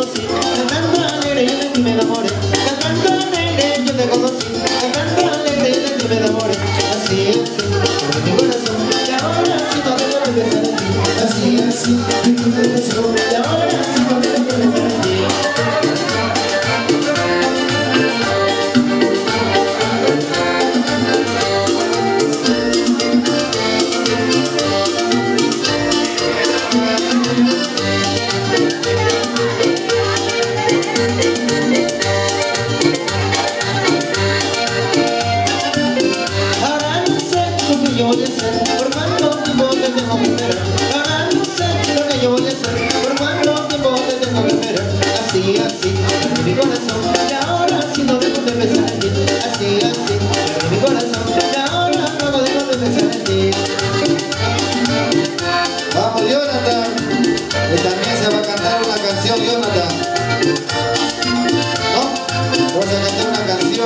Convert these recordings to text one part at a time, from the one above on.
conocí, cantando alegre yo de ti me enamoré. Cantando alegre yo te conocí, cantando alegre yo de ti me enamoré. Así es, por mi corazón, y ahora sí no tengo que pensar en ti. Así, mi corazón, y ahora sí no tengo que pensar en ti. Yo voy a hacer, por cuánto tiempo te tengo que esperar. Ahora no sé lo que yo voy a hacer, por cuánto tiempo te tengo que esperar. Así, en mi corazón, y ahora sí no dejo de pensar en ti. Así, en mi corazón, y ahora no dejo de pensar en ti. Vamos, Jonathan, que también se va a cantar una canción, Jonathan. ¿No? Vamos a cantar una canción.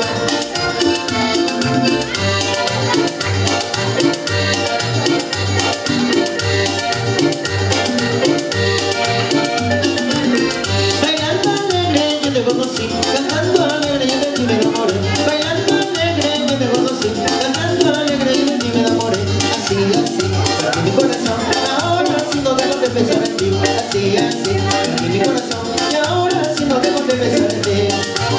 Conocí, cantando alegre yo de ti me enamoré. Bailando alegre yo te conocí, cantando alegre yo de ti me enamoré. Así, en mi corazón, ahora sí no dejo de pensar en ti. Así, en mi corazón, y ahora sí no dejo de pensar en ti.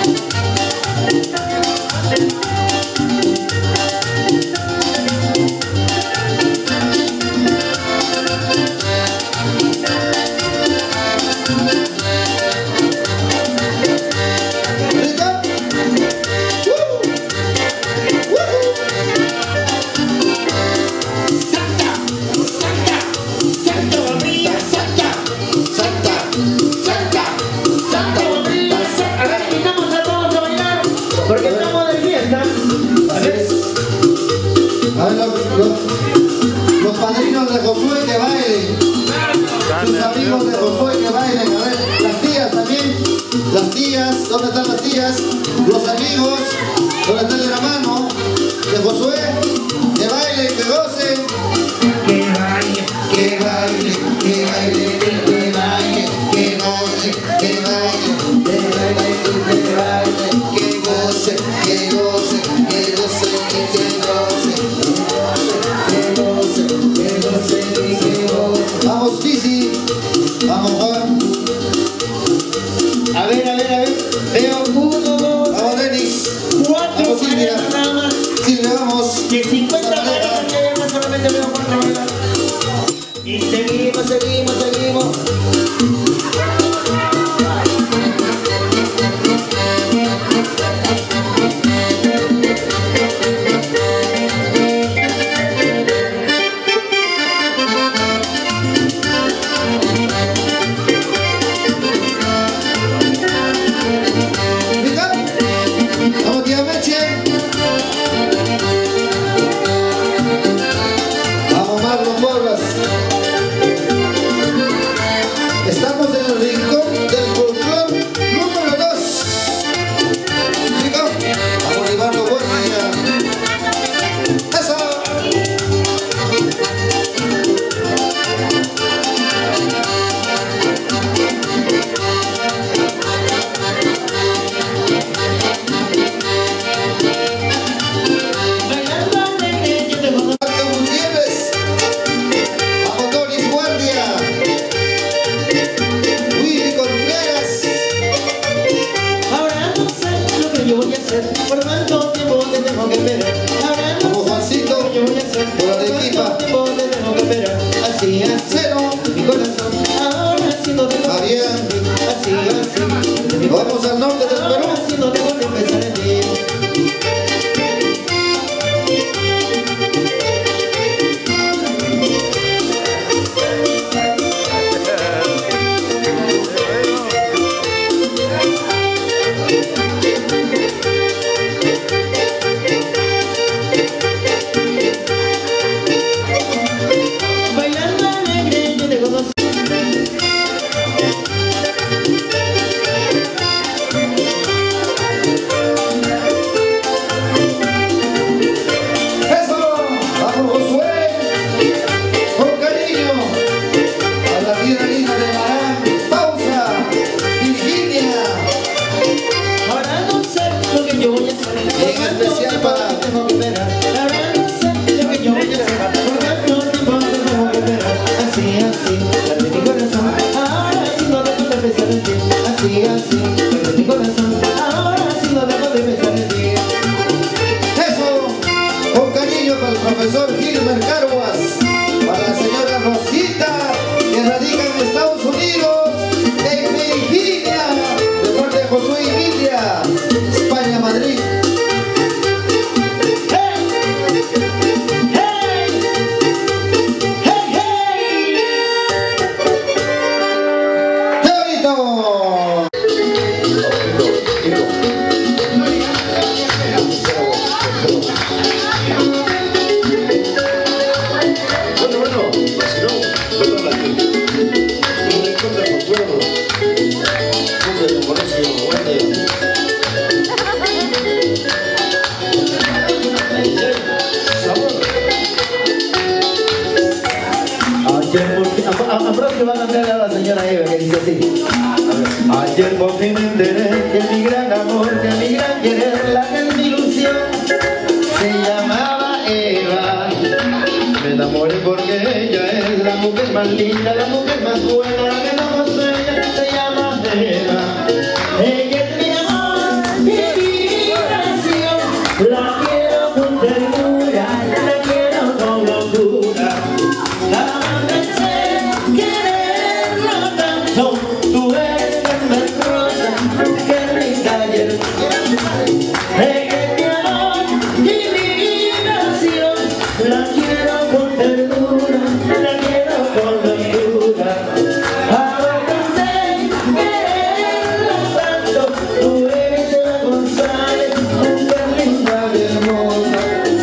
Porque estamos de fiesta. A ver, los padrinos de Josué que bailen. Sus amigos de Josué que bailen. A ver, las tías también. Las tías, ¿dónde están las tías? Los amigos, ¿dónde está el hermano de Josué? Que bailen, que gocen. Que baile, Que baile, que baile, que baile, que goce, que baile, que baile, que baile, que goce, que goce, que goce, que goce, que goce, que goce, que goce. Vamos, Tizi, vamos, Juan. a ver, veo 1, 2, Vamos, Denis. 4, Vamos, Silvia. nada más. Silvia, vamos. De 50 parejas que vemos solamente veo 4 bailar. Y seguimos. así, pero mi corazón, ahora sí no dejo de pensar en ti. Eso, con cariño para el profesor Gilmer Carguas, para la señora Rosita, que radica en Estados Unidos, en Virginia, de parte de Josué y Emilia, España, Madrid. Ambrosio va a cantar a la señora Eva, que dice así. Ayer por fin me enteré que mi gran amor, que mi gran querer, la que es mi ilusión, se llamaba Eva. Me enamoré porque ella es la mujer más linda, la mujer más buena, la que no sueña, se llama Eva. Ella es mi amor, mi nación, la quiero con ternura, la quiero con locura. Tú eres tan rosa, que linda ayer. Eres mi amor y mi nación, la quiero con ternura, la quiero con locura. Ahora sé quererla tanto, tú eres Eva González, mujer linda y hermosa.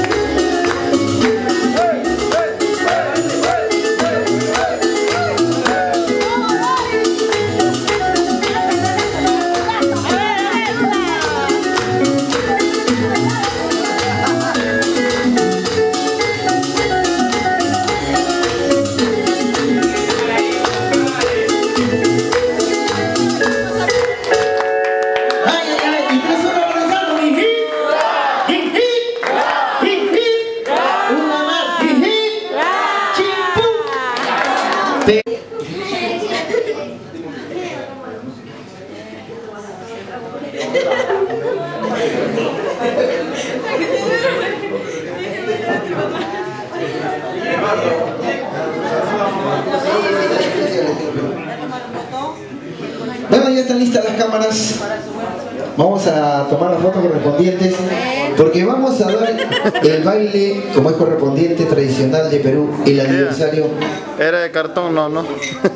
Bueno, ya están listas las cámaras. Vamos a tomar las fotos correspondientes porque vamos a dar el baile como es correspondiente tradicional de Perú, el aniversario. Era de cartón, no.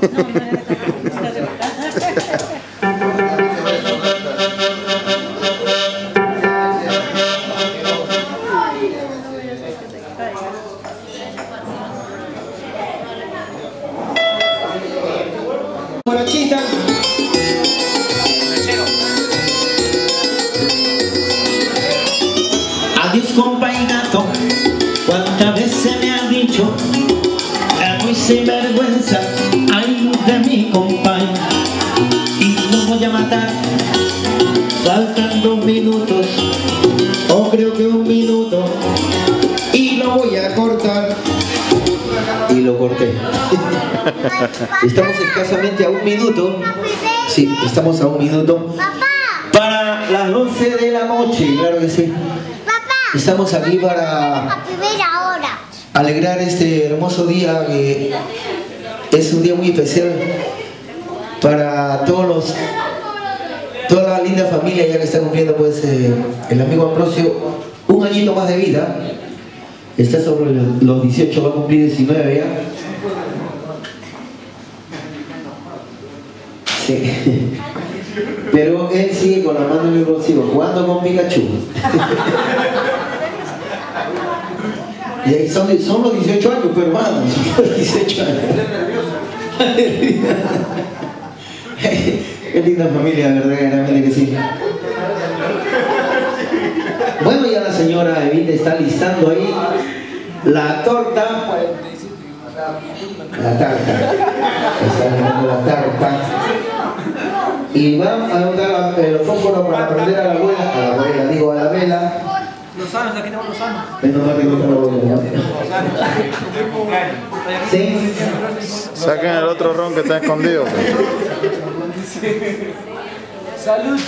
Adiós compa y gato, cuántas veces me has dicho, es muy sinvergüenza, ay de mi compa, y lo voy a matar, faltan 2 minutos, o creo que 1 minuto, y lo voy a cortar, y lo corté. Estamos escasamente a 1 minuto. Sí, estamos a 1 minuto. Para las 11 de la noche, Claro que sí. Estamos aquí para alegrar este hermoso día, que es un día muy especial para toda la linda familia, ya que está cumpliendo pues el amigo Ambrosio 1 añito más de vida. Está sobre los 18, va a cumplir 19 ya. Sí. Pero él sigue con la mano en el bolsillo, jugando con Pikachu. Y ahí son los 18 años, pero hermano, son los 18 años. Qué linda familia, verdaderamente que sí. Bueno, ya la señora Evita está listando ahí la torta. La tarta. Está listando la tarta. Y van a botar los fósforos para prender a la abuela, a la vela. Los sanos, aquí tenemos los sanos. Menos mal que no está la abuela. ¿Sí? Saquen el otro ron que está escondido. Salud.